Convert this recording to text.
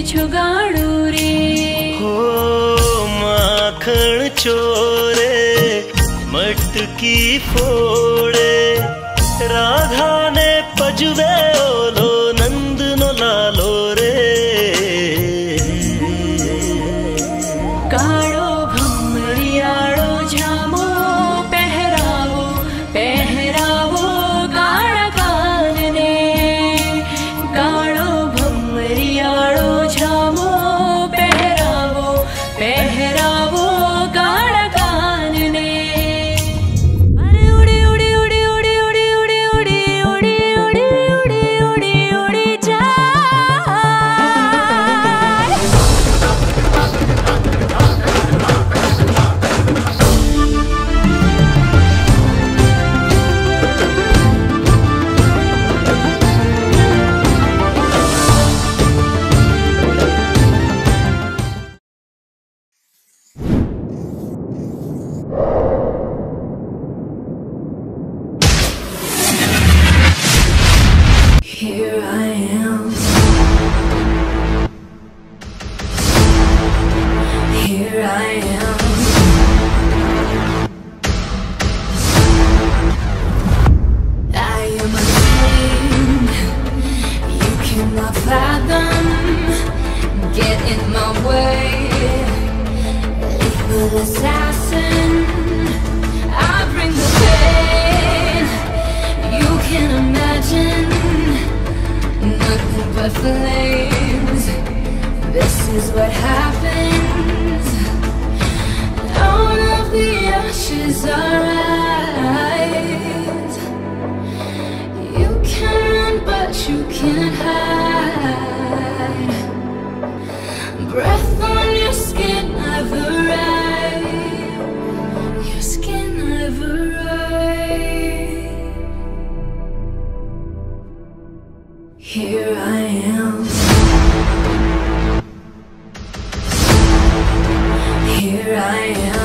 जुगाड़ू रे हो माखण चोरे मटकी फोड़े राधा ने पजवे ओलो नंद नो लालो रे काड़ो भमरियाड़ो झामो पहरावो पहरावो काड़ा कान ने काड़ो भमरियाड़ो झामो पहरावो पहरावो काड़ा कान ने अरे उड़ी उड़ी उड़ी उड़ी उड़ी उड़ी उड़ी उड़ी उड़ी उड़ी उड़ी उड़ी जा Here I am. Here I am. I am a flame you cannot fathom. Get in my way, lethal assassin. I bring the pain you can imagine. Nothing but flames. This is what happens. Out of the ashes I rise. You can run but you can't hide. Breath on your skin never right. Your skin never right. Here I am. Here I am.